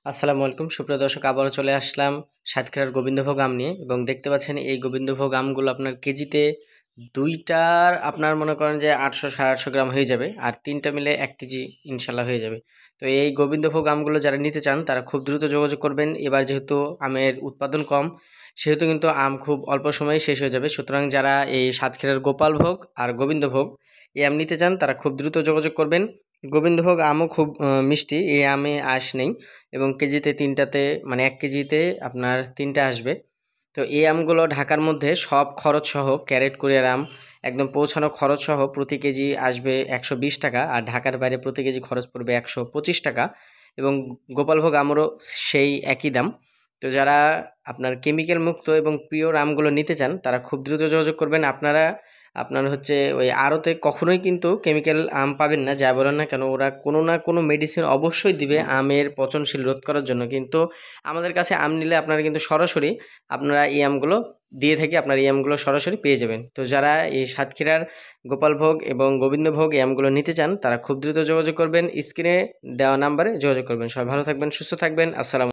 আসসালামু আলাইকুম সুপ্রিয় দর্শক, আবারও চলে আসলাম সাতক্ষীরার গোবিন্দভোগ আম নিয়ে। এবং দেখতে পাচ্ছেন এই গোবিন্দভোগ আমগুলো আপনার কেজিতে দুইটার আপনার মনে করেন যে 800 সাড়ে 800 গ্রাম হয়ে যাবে, আর তিনটা মিলে 1 কেজি ইনশাল্লাহ হয়ে যাবে। তো এই গোবিন্দভোগ আমগুলো যারা নিতে চান তারা খুব দ্রুত যোগাযোগ করবেন। এবার যেহেতু আমের উৎপাদন কম, সেহেতু কিন্তু আম খুব অল্প সময়ে শেষ হয়ে যাবে। সুতরাং যারা এই সাতক্ষীরার গোপালভোগ আর গোবিন্দভোগ এই আম নিতে চান তারা খুব দ্রুত যোগাযোগ করবেন। গোবিন্দভোগ আমও খুব মিষ্টি, এই আমে আঁশ নেই এবং কেজিতে তিনটাতে মানে 1 কেজিতে আপনার তিনটা আসবে। তো এই আমগুলো ঢাকার মধ্যে সব খরচ সহ ক্যারেট কুরিয়ার আম একদম পৌঁছানো খরচ সহ প্রতি কেজি আসবে 120 টাকা, আর ঢাকার বাইরে প্রতি কেজি খরচ পড়বে 125 টাকা। এবং গোপালভোগ আমরও সেই একই দাম। তো যারা আপনার কেমিক্যাল মুক্ত এবং পিওর আমগুলো নিতে চান তারা খুব দ্রুত যোগাযোগ করবেন। আপনার হচ্ছে ওই আড়তে কখনোই কিন্তু কেমিক্যাল আম পাবেন না, যা বলেন না কেন ওরা কোনো না কোনো মেডিসিন অবশ্যই দিবে আমের পচনশীল রোধ করার জন্য। কিন্তু আমাদের কাছে আম নিলে আপনারা কিন্তু সরাসরি আপনারা এই আমগুলো দিয়ে থাকি, আপনার এই আমগুলো সরাসরি পেয়ে যাবেন। তো যারা এই সাতক্ষীরার গোপালভোগ এবং গোবিন্দভোগ এই আমগুলো নিতে চান তারা খুব দ্রুত যোগাযোগ করবেন, স্ক্রিনে দেওয়া নাম্বারে যোগাযোগ করবেন। সবাই ভালো থাকবেন, সুস্থ থাকবেন। আসসালাম।